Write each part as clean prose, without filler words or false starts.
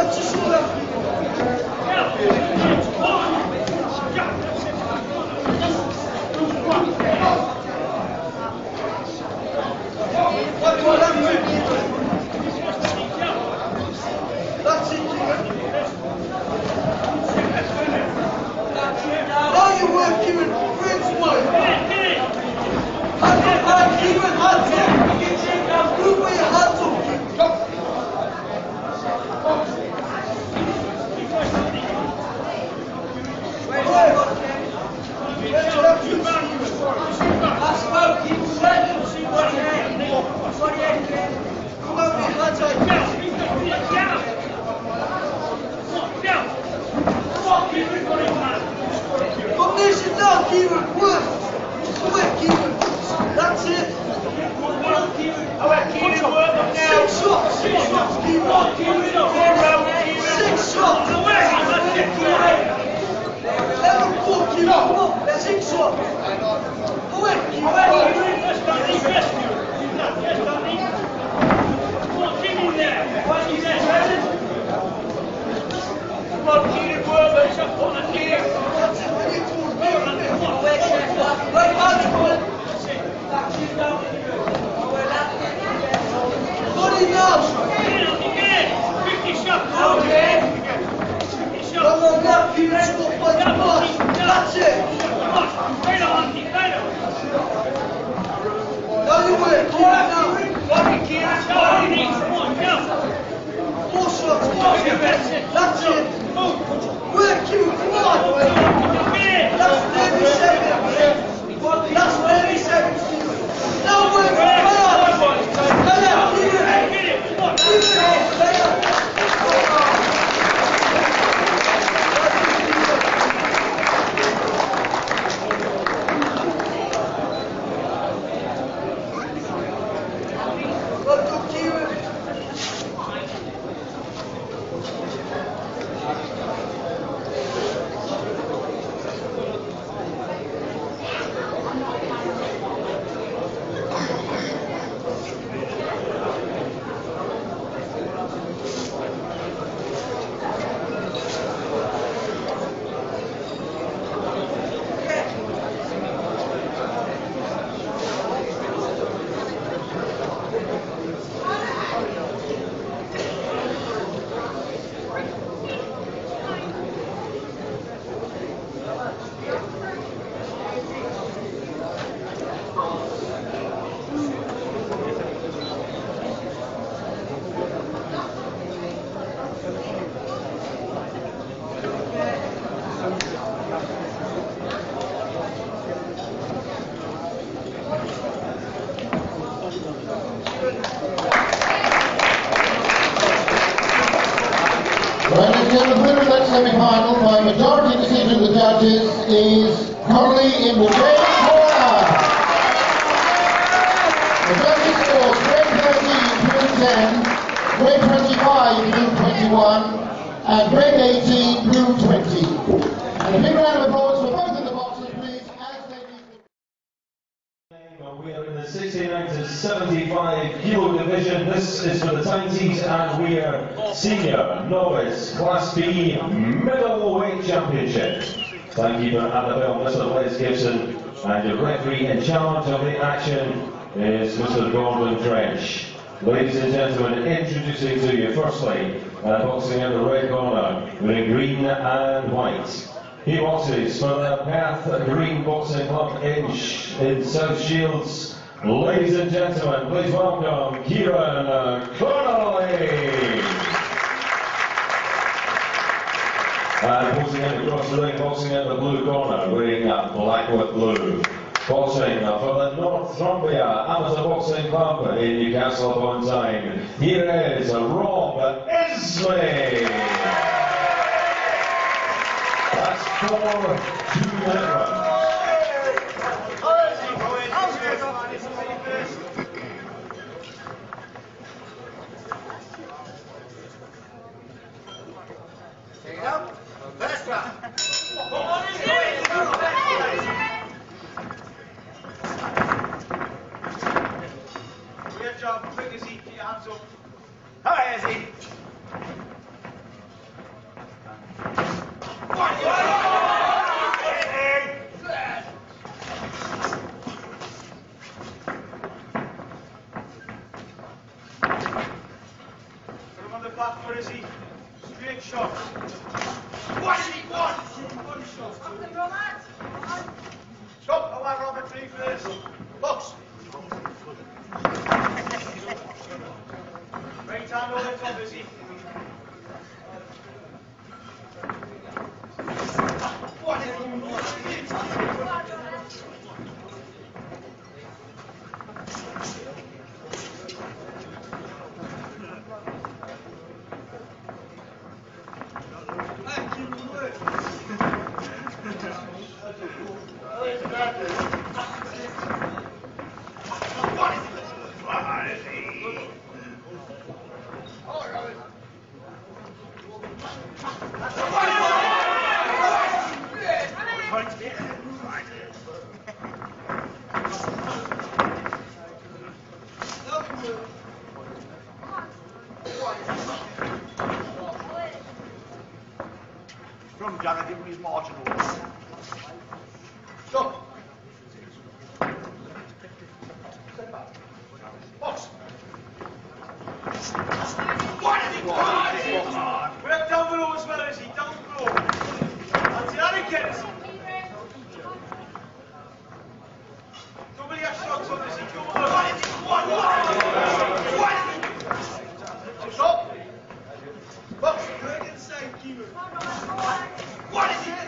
Semi-final by majority decision of the judges is currently in the red corner. The judges score grade 13, blue 10, grade 25, blue 21, and grade 18, blue 20. And a big round of applause for both of the boxers, please, as they leave the... We are in the 69 to 75 kilo division. This is for the Tighties, and we are senior, novice, class B, middleweight championship. Timekeeper Annabelle, Mr. Les Gibson, and your referee in charge of the action is Mr. Gordon Trench. Ladies and gentlemen, introducing to you firstly, boxing in the red corner, wearing green and white. He boxes for the Perth Green Boxing Club in South Shields. Ladies and gentlemen, please welcome Kieran Connolly. And boxing in across the ring, boxing in the blue corner, wearing black with blue. Boxing for the North Thrombia Amateur Boxing Club in Newcastle upon Tyne. Here is Rob Isley. That's 4-2-minute run. Great job, quick as he, keep your hands up. Hi, Izzy. the back, where is he? Straight shot. What did he want? One shot. Stop, I want Robert Lee for this. Box. Right hand over the top, is he? What did he want? From Jared, give him his margin over. Stop. Step back. Box. What did he want? Work down below as well, is he? Down below. I'll see that again. Nobody has shots on this. He come on. What did he want? What did he want? Stop. Box. Work inside, keeper. What is it?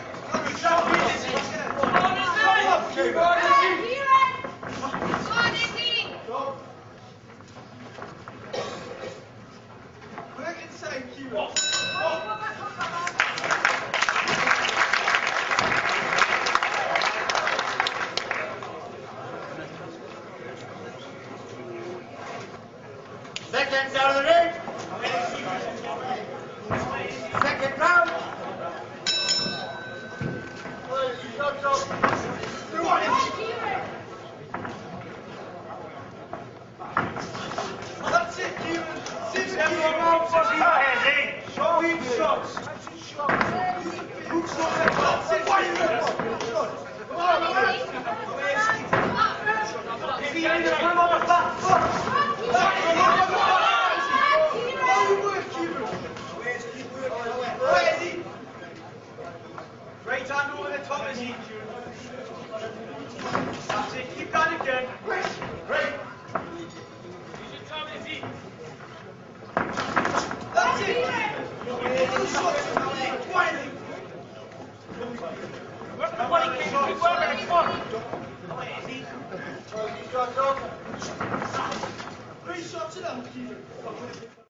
Seconds out of the ring. Second round. That's it, Kieran. 6 rounds for the head. Show him shots. Good shot. That's it, Kieran. Come on, is he in the room on the back foot? Where is he? Right hand over the top, is he? That's it, keep that again. Right. That's it. Three shots in them, keep it.